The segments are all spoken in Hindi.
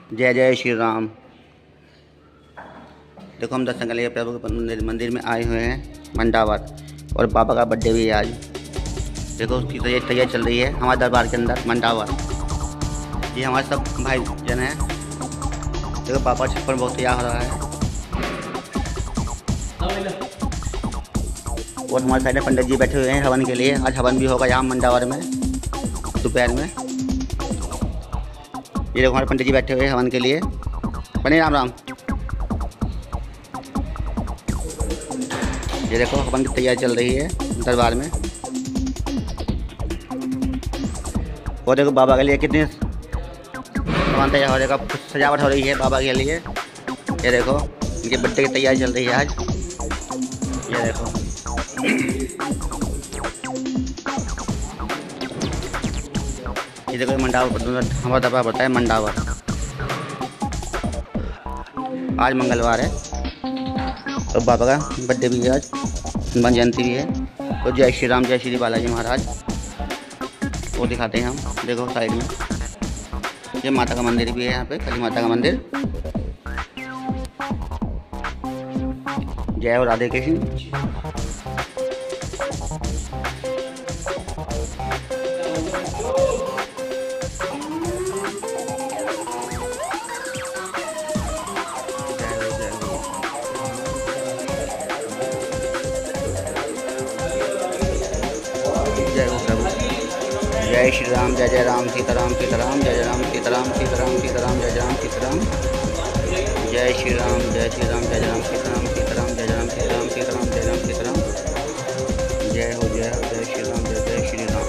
जय जय श्री राम। देखो हम दर्शन करने प्रभु के मंदिर में आए हुए हैं मंडावर, और बाबा का बर्थडे भी है आज। देखो उसकी तैयारी चल रही है हमारे दरबार के अंदर मंडावर। ये हमारे सब भाई जन हैं। देखो बाबा छप्पन बहुत तैयार हो रहा है। और हमारे साइड में पंडित जी बैठे हुए हैं हवन के लिए। आज हवन भी होगा यहाँ मंडावर में दोपहर में। ये देखो हमारे पंडित जी बैठे हुए हैं हवन के लिए। बने राम राम। ये देखो हवन की तैयारी चल रही है दरबार में। और देखो बाबा के लिए कितनी सामान तैयार हो रहा है, सजावट हो रही है बाबा के लिए। ये देखो इनके बर्थडे की तैयारी चल रही है आज। ये देखो ये देखो मंडावर हमारा दरबार पड़ता है मंडावर। आज मंगलवार है और बाबा का बर्थडे भी है आज, हनुमान जयंती भी है। तो जय श्री राम, जय श्री बालाजी महाराज। वो दिखाते हैं हम। देखो साइड में ये माता का मंदिर भी है, यहाँ पे काली माता का मंदिर। जय हो राधे कृष्ण। जय हो प्रभु। जय श्री राम, जय जय राम सीताराम सीताराम, जय जय राम सीताराम सीताराम सीताराम, जय जय राम सीताराम। जय श्री राम, जय श्री राम, जय जय राम सीताराम सीताराम, जय जय राम सीताराम सीताराम, जय राम सीताराम। जय हो जय श्री राम, जय जय श्री राम।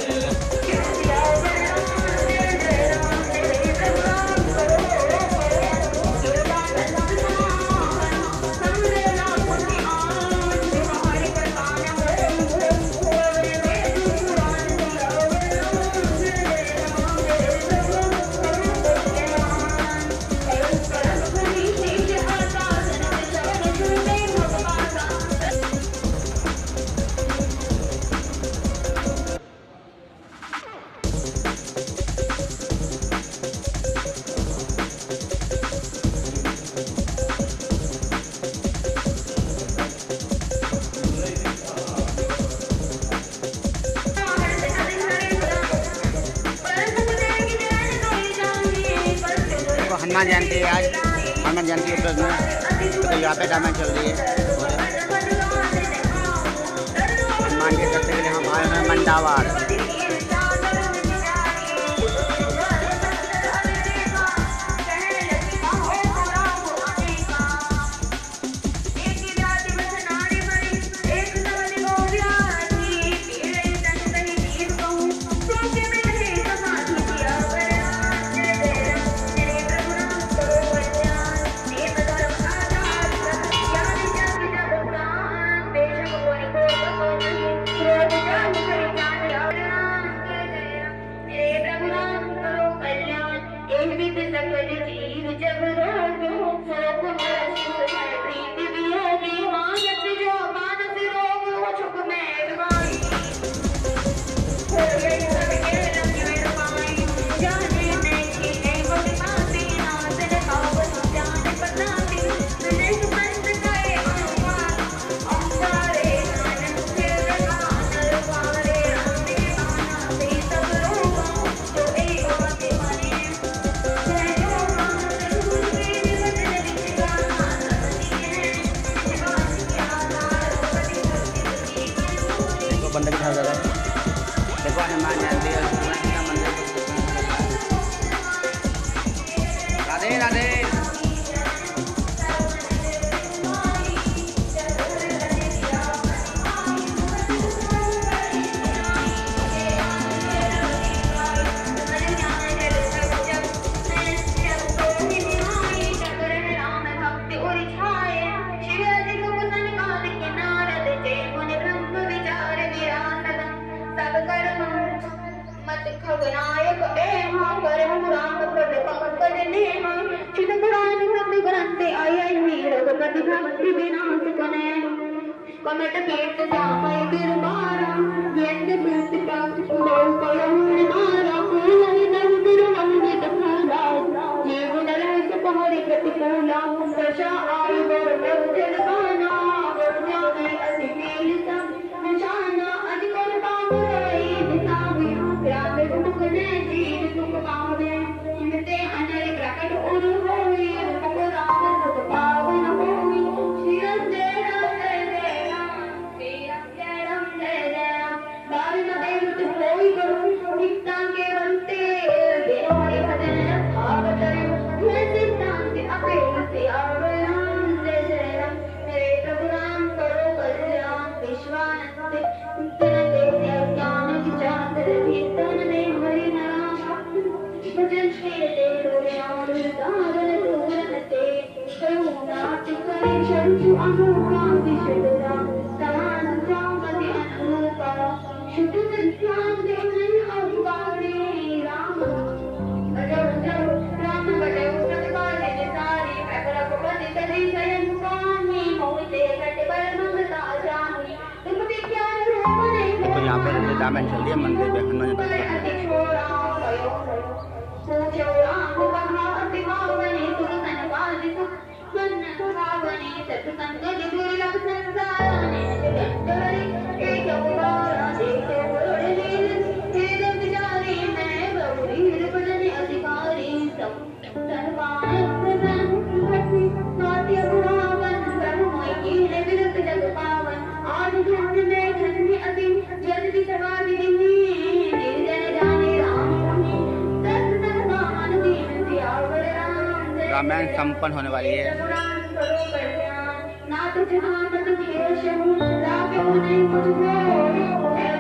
हनुमान जयंती है आज। हनुमान जयंती के उपलक्ष्य में तो यहाँ पे डायमंड चल रही है। हनुमान जी दर्शन के लिए हम आए हैं मंडावर। बंदा दिखा जा रहा है। देखो हनुमान जयंती का मंदिर। राधे राधे। कमेट पेट जाए फिर मारा येंद पेट पास लो कलम मारा कोई नहीं दर्द रंग दफाला ये अच्छा आयु बर बचन खाना बरजा में अतिमेल सब निशाना अधिकर काम रही दिखावी राम दुख ने जीव दुख पावे इनते अनर प्रकट उर होई मुख राम सुख पावन होई श्री राम जय राम जय राम श्री राम जय राम जय राम बारी न देव तु कोई करो नित्ता के बनते देवाय भजन भागतरे मैं शांति अपेल से आवे राम जय जय राम मेरे प्रभु राम करो कल्याण विश्वानंद इतने देते ज्ञान की चादर भीतन ने हरि नाम भजन श्री देव राम दारन दूरन ते करुणा करे शरु अनुराम विशद राम समान रामति अनुपा शुद्ध सत्यान देवन अवगारे राम भजो भजो राम भजो सतकाले निसारी प्रकरक पति तरी सयन स्वामी मोहिते कटे पर मंगता जानी तुम विज्ञान रूप नहीं तो यहाँ पर रामायण चल रही है मंदिर में हनुमान जी अति छोरा भयो पूजो राम भगवान भावने सुख संवादि सुख मन भावने सत्संग दुर्लभ संसारने जगतरे एक उदारा देखे बड़े वेद विचारी मैं गौरी भजन अधिकारी सब सर्वान प्रसन्न नाट्य भावन ब्रह्ममय की है विरत जग पावन आज ध्यान में धन्य अति जन की समाधि निर्जन जाने राम सत्संग दीन सियावर राम रामायण संपन्न होने वाली है। ना तो जहां तक खेल शहू लागे मुझे मुझको